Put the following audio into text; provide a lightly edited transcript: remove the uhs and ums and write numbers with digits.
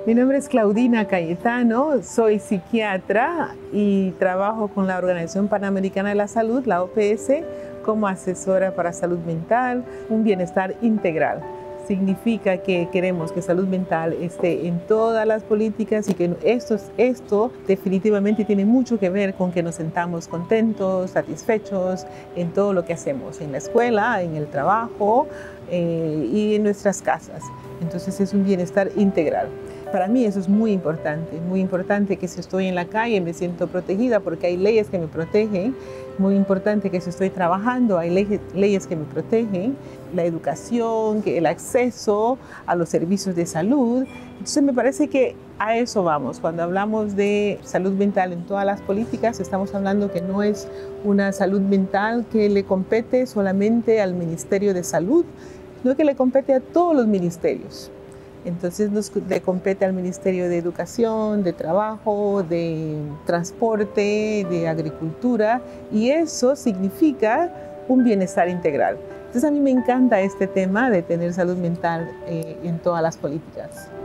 Mi nombre es Claudina Cayetano, soy psiquiatra y trabajo con la Organización Panamericana de la Salud, la OPS, como asesora para salud mental, un bienestar integral. Significa que queremos que salud mental esté en todas las políticas y que esto definitivamente tiene mucho que ver con que nos sentamos contentos, satisfechos en todo lo que hacemos, en la escuela, en el trabajo y en nuestras casas. Entonces es un bienestar integral. Para mí eso es muy importante que si estoy en la calle me siento protegida porque hay leyes que me protegen, muy importante que si estoy trabajando hay leyes que me protegen, la educación, el acceso a los servicios de salud. Entonces me parece que a eso vamos. Cuando hablamos de salud mental en todas las políticas, estamos hablando que no es una salud mental que le compete solamente al Ministerio de Salud, sino que le compete a todos los ministerios. Entonces le compete al Ministerio de Educación, de Trabajo, de Transporte, de Agricultura, y eso significa un bienestar integral. Entonces a mí me encanta este tema de tener salud mental en todas las políticas.